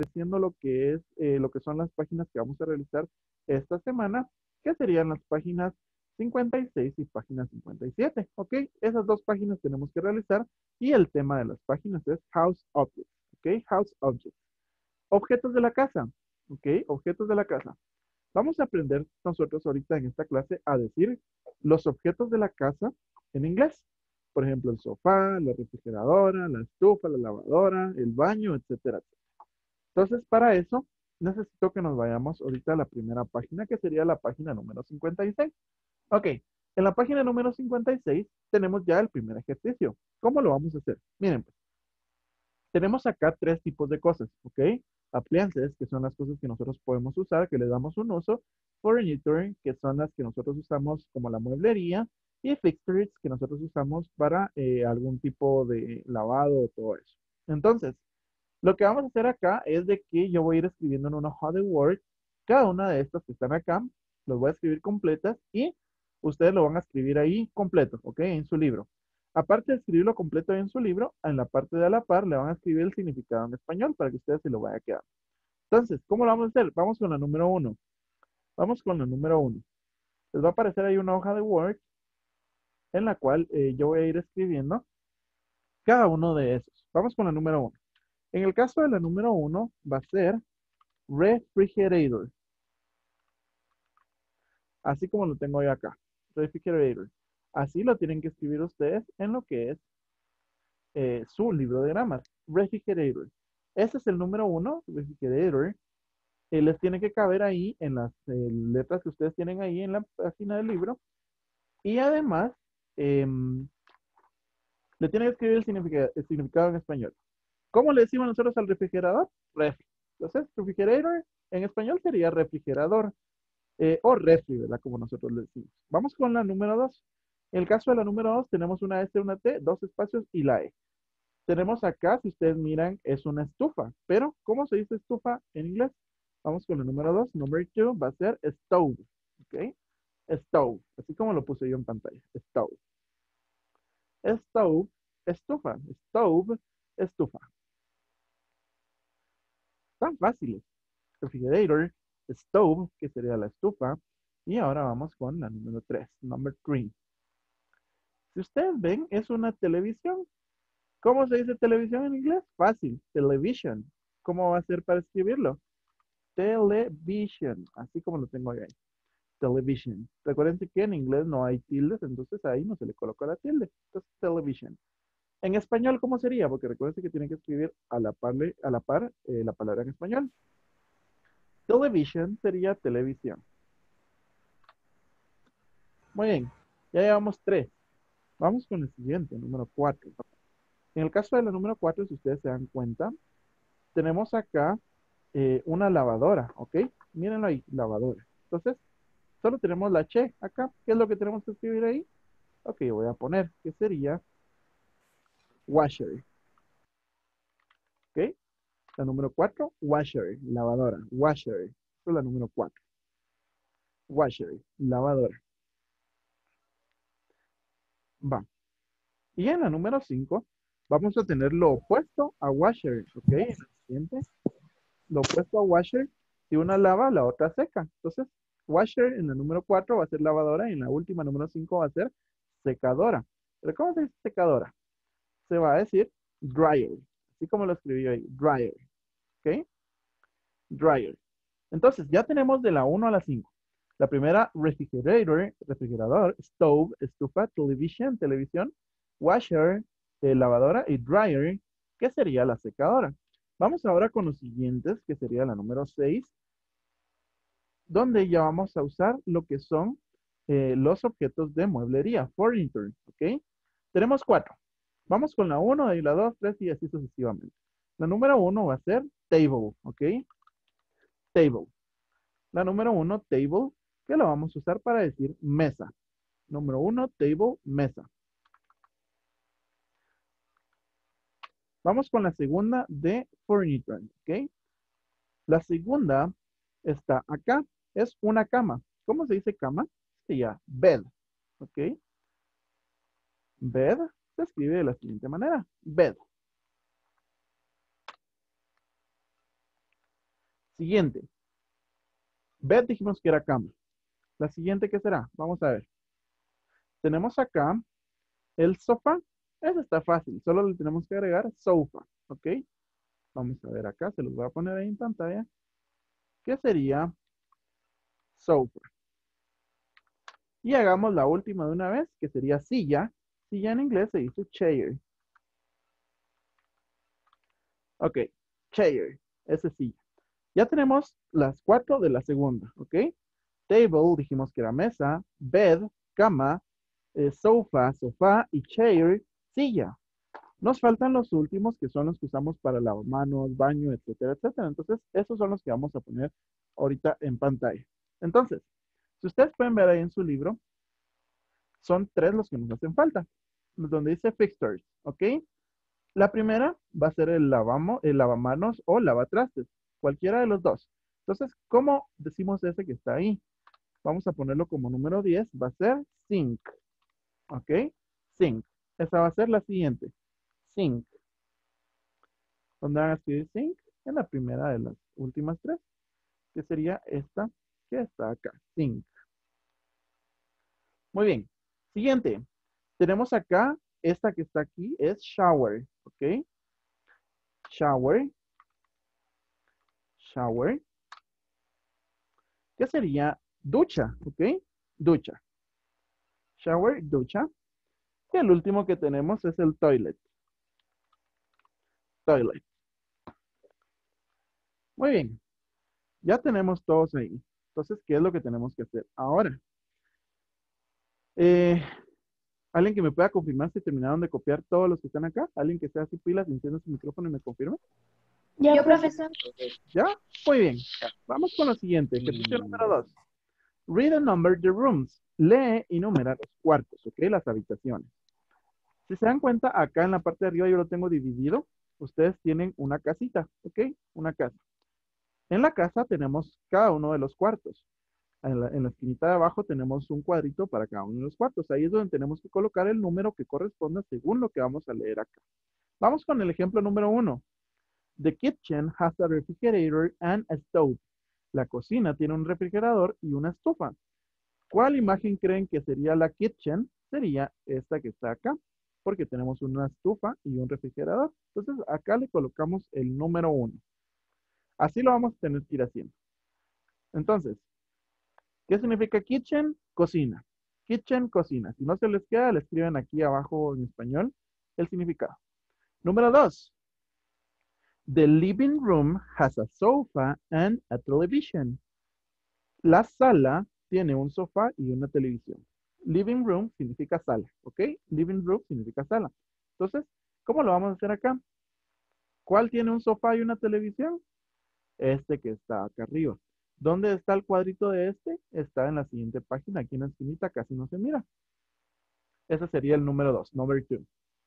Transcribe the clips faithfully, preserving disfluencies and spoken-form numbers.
apareciendo lo que es, eh, lo que son las páginas que vamos a realizar esta semana, que serían las páginas cincuenta y seis y página cincuenta y siete, ¿ok? Esas dos páginas tenemos que realizar y el tema de las páginas es House Objects, ¿ok? House Objects. Objetos de la casa, ¿ok? Objetos de la casa. Vamos a aprender nosotros ahorita en esta clase a decir los objetos de la casa en inglés. Por ejemplo, el sofá, la refrigeradora, la estufa, la lavadora, el baño, etcétera, etcétera. Entonces, para eso, necesito que nos vayamos ahorita a la primera página, que sería la página número cincuenta y seis. Ok, en la página número cincuenta y seis tenemos ya el primer ejercicio. ¿Cómo lo vamos a hacer? Miren, pues, tenemos acá tres tipos de cosas, ¿ok? Appliances, que son las cosas que nosotros podemos usar, que le damos un uso. Furniture, que son las que nosotros usamos como la mueblería. Y fixtures, que nosotros usamos para eh, algún tipo de lavado o todo eso. Entonces, lo que vamos a hacer acá es de que yo voy a ir escribiendo en una hoja de Word cada una de estas que están acá, los voy a escribir completas y ustedes lo van a escribir ahí completo, ¿ok? En su libro. Aparte de escribirlo completo en su libro, en la parte de a la par le van a escribir el significado en español para que ustedes se lo vayan a quedar. Entonces, ¿cómo lo vamos a hacer? Vamos con la número uno. Vamos con la número uno. Les va a aparecer ahí una hoja de Word en la cual eh, yo voy a ir escribiendo cada uno de esos. Vamos con la número uno. En el caso de la número uno va a ser refrigerator. Así como lo tengo yo acá. Refrigerator. Así lo tienen que escribir ustedes en lo que es eh, su libro de gramas. Refrigerator. Ese es el número uno, refrigerator. Eh, les tiene que caber ahí en las eh, letras que ustedes tienen ahí en la página del libro. Y además, em, le tienen que escribir el significado, el significado en español. ¿Cómo le decimos nosotros al refrigerador? Refri. Entonces, refrigerator en español sería refrigerador. Eh, o refri, ¿verdad? Como nosotros le decimos. Vamos con la número dos. En el caso de la número dos, tenemos una S, una T, dos espacios y la E. Tenemos acá, si ustedes miran, es una estufa. Pero, ¿cómo se dice estufa en inglés? Vamos con el número dos. Number two va a ser stove. ¿Ok? Stove. Así como lo puse yo en pantalla. Stove. Stove, estufa. Stove, estufa. Tan fáciles. Refrigerator, stove, que sería la estufa. Y ahora vamos con la número tres. Number three. Si ustedes ven, es una televisión. ¿Cómo se dice televisión en inglés? Fácil, television. ¿Cómo va a ser para escribirlo? Television, así como lo tengo ahí. Television. Recuerden que en inglés no hay tildes, entonces ahí no se le coloca la tilde. Entonces, television. En español, ¿cómo sería? Porque recuerden que tienen que escribir a la par, a la par eh, la palabra en español. Television sería televisión. Muy bien, ya llevamos tres. Vamos con el siguiente, número cuatro. En el caso de la número cuatro, si ustedes se dan cuenta, tenemos acá eh, una lavadora, ¿ok? Mírenlo ahí, lavadora. Entonces, solo tenemos la che acá. ¿Qué es lo que tenemos que escribir ahí? Ok, voy a poner que sería washer, ¿ok? La número cuatro, washer, lavadora, washer. Esa es la número cuatro. Washer, lavadora. Va. Y en la número cinco, vamos a tener lo opuesto a washer, ¿ok? En la siguiente, lo opuesto a washer, si una lava, la otra seca. Entonces, washer en la número cuatro va a ser lavadora y en la última, número cinco, va a ser secadora. ¿Pero cómo se dice secadora? Se va a decir dryer, así como lo escribí ahí, dryer, ¿ok? Dryer. Entonces, ya tenemos de la uno a la cinco. La primera, refrigerator, refrigerador, stove, estufa, television, televisión, washer, eh, lavadora y dryer, que sería la secadora. Vamos ahora con los siguientes, que sería la número seis, donde ya vamos a usar lo que son eh, los objetos de mueblería, furniture, ¿ok? Tenemos cuatro. Vamos con la uno, y la dos, tres y así sucesivamente. La número uno va a ser table, ¿ok? Table. La número uno, table, que lo vamos a usar para decir mesa. Número uno, table, mesa. Vamos con la segunda de furniture, ¿ok? La segunda está acá, es una cama. ¿Cómo se dice cama? Sería bed, ¿ok? Bed se escribe de la siguiente manera, bed. Siguiente. Bed dijimos que era cama. La siguiente, ¿qué será? Vamos a ver. Tenemos acá el sofá. Eso está fácil. Solo le tenemos que agregar sofa. ¿Ok? Vamos a ver acá. Se los voy a poner ahí en pantalla. ¿Qué sería sofa? Y hagamos la última de una vez, que sería silla. Silla en inglés se dice chair. Ok, chair. Ese silla. Ya tenemos las cuatro de la segunda. ¿Ok? Table, dijimos que era mesa. Bed, cama. Eh, sofa, sofá. Y chair, silla. Nos faltan los últimos, que son los que usamos para lavamanos, baño, etcétera, etcétera. Entonces, esos son los que vamos a poner ahorita en pantalla. Entonces, si ustedes pueden ver ahí en su libro, son tres los que nos hacen falta, donde dice fixtures, ¿ok? La primera va a ser el, lavamo, el lavamanos o lavatrastes, cualquiera de los dos. Entonces, ¿cómo decimos ese que está ahí? Vamos a ponerlo como número diez, va a ser sink, ¿ok? Sink. Esa va a ser la siguiente, sink. ¿Dónde van a escribir sink? En la primera de las últimas tres, que sería esta que está acá, sink. Muy bien. Siguiente. Tenemos acá, esta que está aquí es shower, ¿ok? Shower. Shower. ¿Qué sería? Ducha, ¿ok? Ducha. Shower, ducha. Y el último que tenemos es el toilet. Toilet. Muy bien. Ya tenemos todos ahí. Entonces, ¿qué es lo que tenemos que hacer ahora? Eh, ¿Alguien que me pueda confirmar si terminaron de copiar todos los que están acá? ¿Alguien que sea así pilas, encienda su micrófono y me confirme? Ya, Yo, profesor. profesor. ¿Ya? Muy bien. Vamos con lo siguiente. Ejercicio número dos. Read and number the rooms. Lee y numera los cuartos, ¿ok? Las habitaciones. Si se dan cuenta, acá en la parte de arriba yo lo tengo dividido. Ustedes tienen una casita, ¿ok? Una casa. En la casa tenemos cada uno de los cuartos. En la, en la esquinita de abajo tenemos un cuadrito para cada uno de los cuartos. Ahí es donde tenemos que colocar el número que corresponda según lo que vamos a leer acá. Vamos con el ejemplo número uno. The kitchen has a refrigerator and a stove. La cocina tiene un refrigerador y una estufa. ¿Cuál imagen creen que sería la kitchen? Sería esta que está acá, porque tenemos una estufa y un refrigerador. Entonces, acá le colocamos el número uno. Así lo vamos a tener que ir haciendo. Entonces, ¿qué significa kitchen? Cocina. Kitchen, cocina. Si no se les queda, le escriben aquí abajo en español el significado. Número dos. The living room has a sofa and a television. La sala tiene un sofá y una televisión. Living room significa sala, ¿ok? Living room significa sala. Entonces, ¿cómo lo vamos a hacer acá? ¿Cuál tiene un sofá y una televisión? Este que está acá arriba. ¿Dónde está el cuadrito de este? Está en la siguiente página, aquí en la esquinita, casi no se mira. Ese sería el número dos, number two.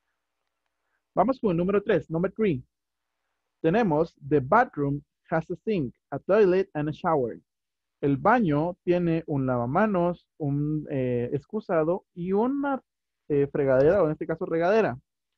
Vamos con el número tres, number three. Tenemos, the bathroom has a sink, a toilet and a shower. El baño tiene un lavamanos, un eh, excusado y una eh, fregadera, o en este caso regadera.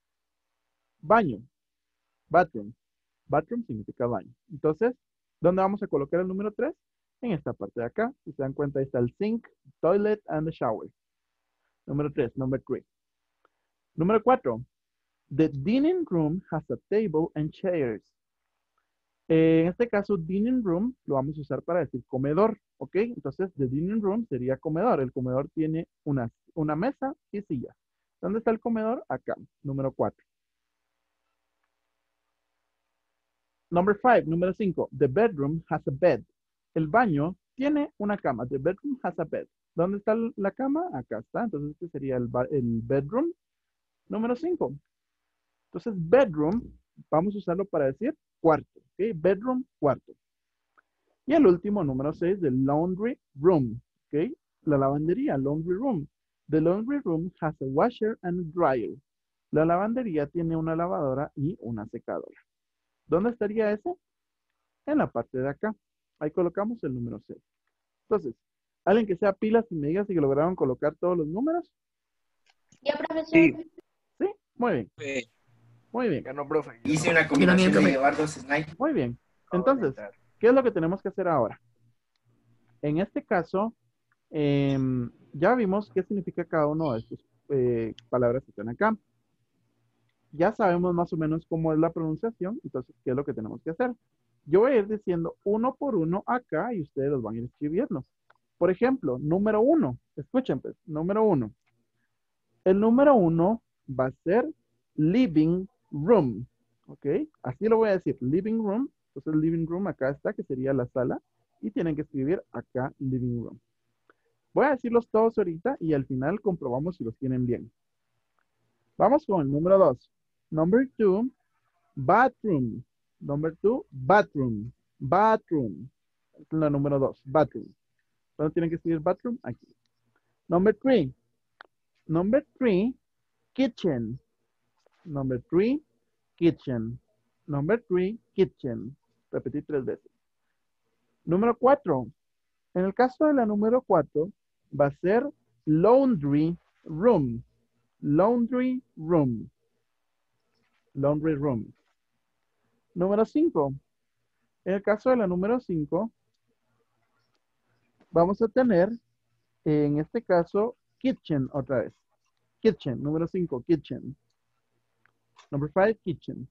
Baño, bathroom. Bathroom significa baño. Entonces, ¿dónde vamos a colocar el número tres? En esta parte de acá. Si se dan cuenta, ahí está el sink, toilet and the shower. Número tres, number three. Número cuatro. The dining room has a table and chairs. Eh, en este caso, dining room lo vamos a usar para decir comedor, ¿ok? Entonces, the dining room sería comedor. El comedor tiene una, una mesa y silla. ¿Dónde está el comedor? Acá, número cuatro. Number five, número cinco. The bedroom has a bed. El baño tiene una cama. The bedroom has a bed. ¿Dónde está la cama? Acá está. Entonces, este sería el, el bedroom. Número cinco. Entonces, bedroom, vamos a usarlo para decir cuarto. ¿Ok? Bedroom, cuarto. Y el último, número seis, the laundry room. ¿Ok? La lavandería, laundry room. The laundry room has a washer and a dryer. La lavandería tiene una lavadora y una secadora. ¿Dónde estaría ese? En la parte de acá. Ahí colocamos el número seis. Entonces, alguien que sea pilas y me diga si lograron colocar todos los números. Ya, profesor. Sí. ¿Sí? Muy bien. Sí. Muy bien. Ganó, profe. Hice una combinación de llevar dos sniper. Muy bien. Entonces, ¿Qué es lo que tenemos que hacer ahora? En este caso, eh, ya vimos qué significa cada uno de estas eh, palabras que están acá. Ya sabemos más o menos cómo es la pronunciación, entonces, ¿qué es lo que tenemos que hacer? Yo voy a ir diciendo uno por uno acá y ustedes los van a ir escribiendo. Por ejemplo, número uno, escuchen pues, número uno. El número uno va a ser living room, ¿ok? Así lo voy a decir, living room. Entonces, living room acá está, que sería la sala, y tienen que escribir acá living room. Voy a decirlos todos ahorita y al final comprobamos si los tienen bien. Vamos con el número dos. Number two, bathroom. Number two, bathroom. Bathroom. Es la número dos, bathroom. ¿Dónde tienen que escribir bathroom? Aquí. Number three. Number three, kitchen. Number three, kitchen. Number three, kitchen. Repetí tres veces. Número cuatro. En el caso de la número cuatro, va a ser laundry room. Laundry room. Laundry room. Número cinco. En el caso de la número cinco, vamos a tener, en este caso, kitchen otra vez. Kitchen, número cinco, kitchen. Number five, kitchen.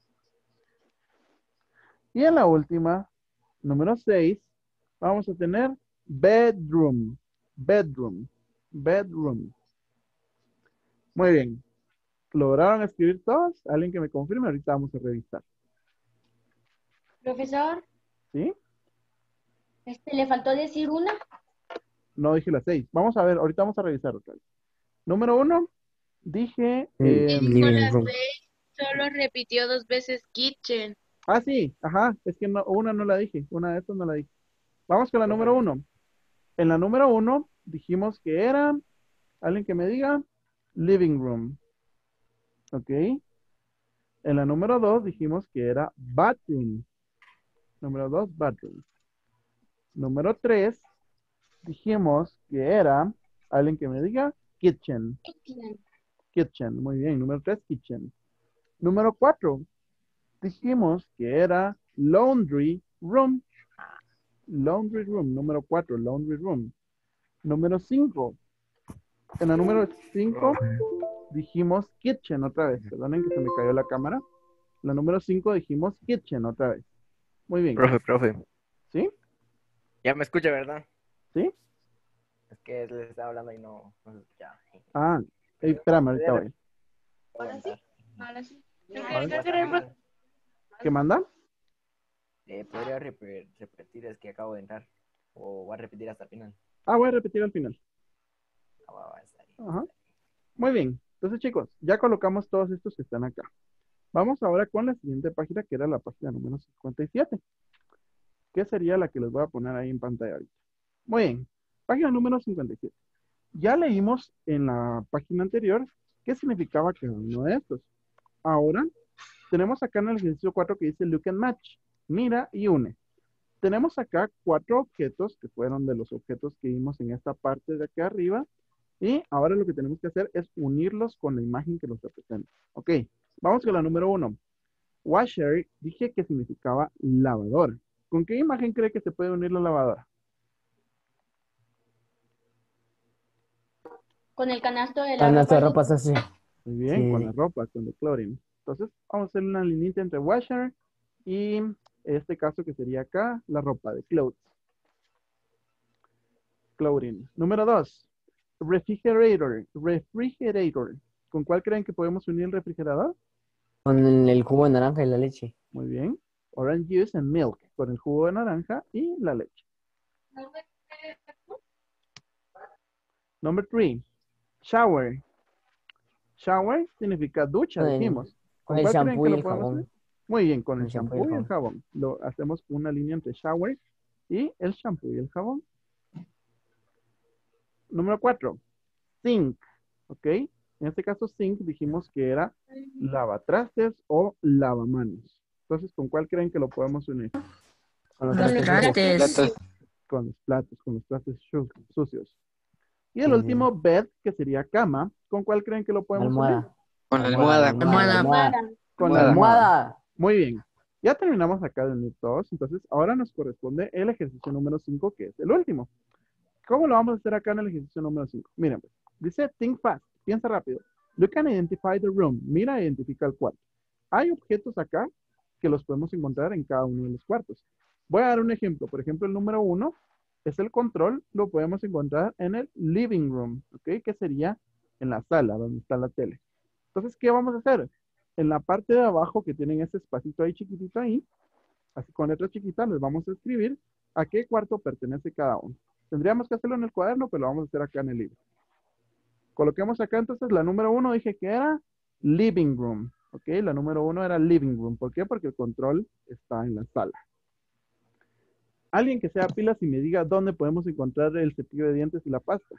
Y en la última, número seis, vamos a tener bedroom. Bedroom. Bedroom. Muy bien. ¿Lograron escribir todos? ¿Alguien que me confirme? Ahorita vamos a revisar. Profesor, ¿Sí? este, le faltó decir una. No dije las seis. Vamos a ver, ahorita vamos a revisar otra vez. Número uno, dije... eh, Living room. Solo repitió dos veces kitchen. ah, sí, ajá, es que no, una no la dije, una de estas no la dije. Vamos con la número uno. En la número uno dijimos que era, alguien que me diga, living room. Ok. En la número dos dijimos que era bathroom. Número dos, bathroom. Número tres, dijimos que era, alguien que me diga, kitchen. Kitchen, muy bien. Número tres, kitchen. Número cuatro, dijimos que era laundry room. Laundry room, número cuatro, laundry room. Número cinco. En la número cinco dijimos kitchen otra vez. Perdonen que se me cayó la cámara. La número cinco dijimos kitchen otra vez. Muy bien. Profe, profe. ¿Sí? Ya me escucha, ¿verdad? ¿Sí? Es que les estaba hablando y no, no se escuchaba. Ah, ey, espérame, ahorita voy. Ahora sí. Ahora sí. ¿Qué manda? Eh, ¿Podría rep- repetir? Es que acabo de entrar. O voy a repetir hasta el final. Ah, voy a repetir al final. Ah, va, va, está bien. Ajá. Muy bien. Entonces, chicos, ya colocamos todos estos que están acá. Vamos ahora con la siguiente página, que era la página número cincuenta y siete. Que sería la que les voy a poner ahí en pantalla ahorita. Muy bien. Página número cincuenta y siete. Ya leímos en la página anterior qué significaba cada uno de estos. Ahora, tenemos acá en el ejercicio cuatro que dice look and match. Mira y une. Tenemos acá cuatro objetos que fueron de los objetos que vimos en esta parte de acá arriba. Y ahora lo que tenemos que hacer es unirlos con la imagen que los representa. Ok, vamos con la número uno. Washer, dije que significaba lavadora. ¿Con qué imagen cree que se puede unir la lavadora? Con el canasto de la Canasto de ropa. ropa sucia. Muy bien, Sí. con la ropa, con el chlorine. Entonces, vamos a hacer una linita entre washer y este caso que sería acá, la ropa de clothes. Chlorine. Número dos. Refrigerator. Refrigerator. ¿Con cuál creen que podemos unir el refrigerador? Con el jugo de naranja y la leche. Muy bien. Orange juice and milk. Con el jugo de naranja y la leche. Number three. Shower. Shower significa ducha, Con el- dijimos. Con el cuál creen shampoo que y lo el podemos jabón. hacer? Muy bien, con el El shampoo shampoo y y el el jabón. Lo hacemos una línea entre shower y el shampoo y el jabón. Número cuatro. Sink. ¿Ok? En este caso, sink dijimos que era lavatrastes o lavamanos. Entonces, ¿con cuál creen que lo podemos unir? Con los Con los trastes. trastes. Con los platos, con los trastes su- sucios. Y el Sí. último, bed, que sería cama. ¿Con cuál creen que lo podemos unir? Almohada. Con la almohada. Almohada. Almohada. Con la Almohada. almohada. Almohada. Muy bien. Ya terminamos acá de unir todos, entonces ahora nos corresponde el ejercicio número cinco, que es el último. ¿Cómo lo vamos a hacer acá en el ejercicio número cinco? Miren, pues, dice think fast, piensa rápido. Look and identify the room. Mira, identifica el cuarto. Hay objetos acá que los podemos encontrar en cada uno de los cuartos. Voy a dar un ejemplo. Por ejemplo, el número uno es el control. Lo podemos encontrar en el living room, ¿ok? Que sería en la sala donde está la tele. Entonces, ¿qué vamos a hacer? En la parte de abajo que tienen ese espacito ahí chiquitito ahí, así con letras chiquitas, les vamos a escribir a qué cuarto pertenece cada uno. Tendríamos que hacerlo en el cuaderno, pero lo vamos a hacer acá en el libro. Coloquemos acá entonces la número uno, dije que era living room. Ok, la número uno era living room. ¿Por qué? Porque el control está en la sala. Alguien que sea pilas y me diga dónde podemos encontrar el cepillo de dientes y la pasta.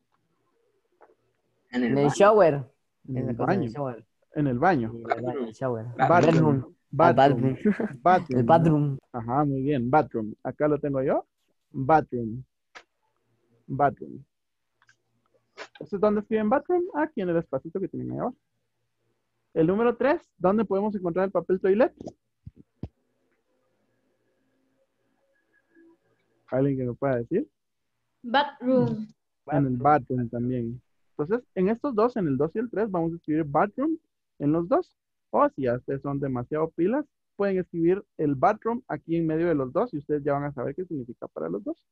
En el En el baño. shower. En En la el cosa del baño. shower. En el baño. En el baño, el shower. Bathroom. Bedroom. Bathroom. Al bathroom. Bathroom. El bathroom. Ajá, muy bien. Bathroom. Acá lo tengo yo. Bathroom. Bathroom. Entonces, ¿dónde escriben bathroom? Aquí en el espacito que tienen ahí abajo. El número tres, ¿dónde podemos encontrar el papel toilet? ¿Alguien que me pueda decir? Bathroom. En el bathroom también. Entonces, en estos dos, en el dos y el tres, vamos a escribir bathroom en los dos. O si ya ustedes son demasiado pilas, pueden escribir el bathroom aquí en medio de los dos y ustedes ya van a saber qué significa para los dos.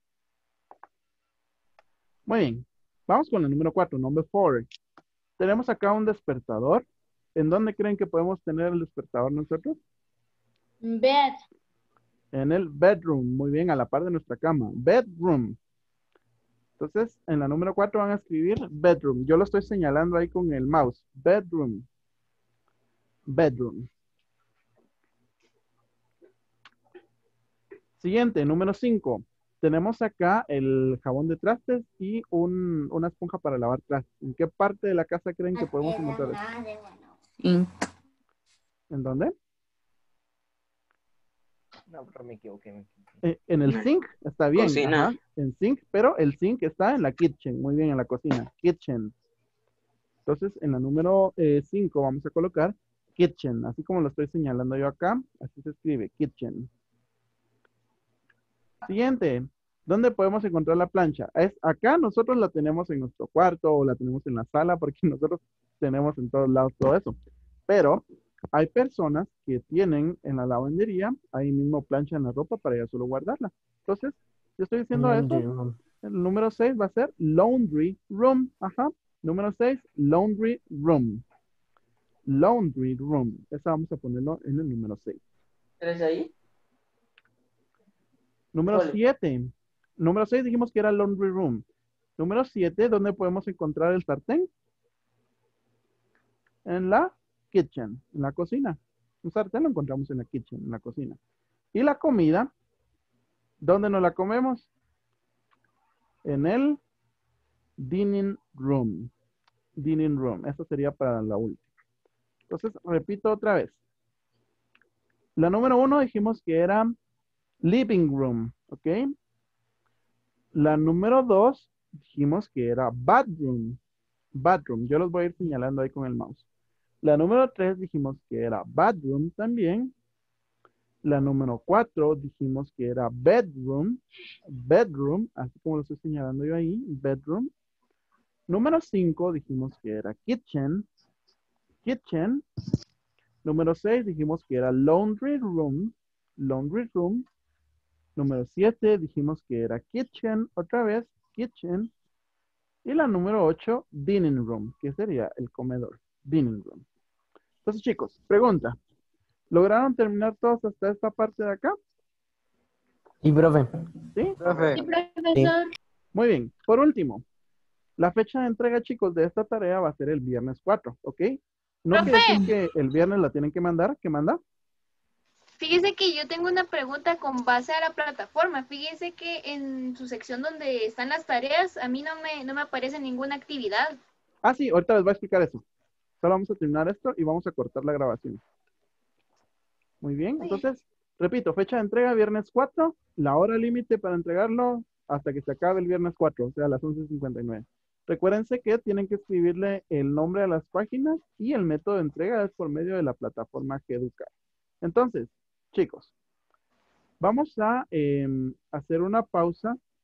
Muy bien. Vamos con el número cuatro, number four. Tenemos acá un despertador. ¿En dónde creen que podemos tener el despertador nosotros? Bed. En el bedroom. Muy bien, a la par de nuestra cama. Bedroom. Entonces, en la número cuatro van a escribir bedroom. Yo lo estoy señalando ahí con el mouse. Bedroom. Bedroom. Siguiente, número cinco. Tenemos acá el jabón de trastes y un- una esponja para lavar trastes. ¿En qué parte de la casa creen que podemos encontrar esto? In- ¿En dónde? No, pero me equivoqué. Me equivoqué. Eh, en el En la zinc, está bien. cocina. Ajá, en zinc, pero el zinc está en la kitchen. Muy bien, en la cocina. Kitchen. Entonces, en la número cinco vamos a colocar kitchen. Así como lo estoy señalando yo acá, así se escribe, kitchen. Siguiente. ¿Dónde podemos encontrar la plancha? Es acá nosotros la tenemos en nuestro cuarto o la tenemos en la sala porque nosotros tenemos en todos lados todo eso. Pero hay personas que tienen en la lavandería ahí mismo plancha en la ropa para ya solo guardarla. Entonces, yo estoy diciendo Laundry eso. room. El número seis va a ser laundry room. Ajá. Número seis, laundry room. Laundry room. Esa vamos a ponerlo en el número seis. ¿Tres ahí? Número ¿Cuál? siete. Número seis dijimos que era laundry room. Número siete, ¿dónde podemos encontrar el sartén? En la kitchen, en la cocina. Un sartén lo encontramos en la kitchen, en la cocina. Y la comida, ¿dónde nos la comemos? En el dining room. Dining room. Eso sería para la última. Entonces, repito otra vez. La número uno dijimos que era living room, ¿ok? La número dos dijimos que era bathroom. Bathroom. Yo los voy a ir señalando ahí con el mouse. La número tres dijimos que era bathroom también. La número cuatro dijimos que era bedroom. Bedroom, así como lo estoy señalando yo ahí. Bedroom. Número cinco dijimos que era kitchen. Kitchen. Número seis dijimos que era laundry room. Laundry room. Número siete dijimos que era kitchen. Otra vez, kitchen. Y la número ocho, dining room, que sería el comedor. Dining room. Entonces, chicos, pregunta. ¿Lograron terminar todos hasta esta parte de acá? Y profe. ¿Sí? Sí, Profe. profesor. Muy bien. Por último, la fecha de entrega, chicos, de esta tarea va a ser el viernes cuatro, ¿ok? No quiere Profe. decir que el viernes la tienen que mandar. ¿Qué manda? Fíjese que yo tengo una pregunta con base a la plataforma. Fíjese que en su sección donde están las tareas, a mí no me, no me aparece ninguna actividad. Ah, sí, ahorita les voy a explicar eso. Solo vamos a terminar esto y vamos a cortar la grabación. Muy bien, entonces, repito, fecha de entrega viernes cuatro, la hora límite para entregarlo hasta que se acabe el viernes cuatro, o sea, a las once cincuenta y nueve. Recuérdense que tienen que escribirle el nombre de las páginas y el método de entrega es por medio de la plataforma Geduca. Entonces, chicos, vamos a em, hacer una pausa